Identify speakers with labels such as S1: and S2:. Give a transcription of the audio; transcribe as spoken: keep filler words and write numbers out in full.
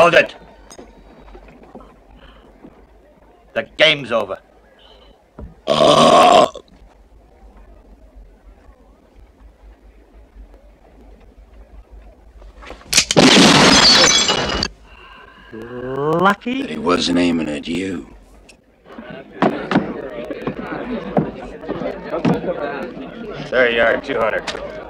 S1: Hold it. The game's over.
S2: Uh.
S3: Lucky?
S2: That he wasn't aiming at you.
S1: There you are, two hundred.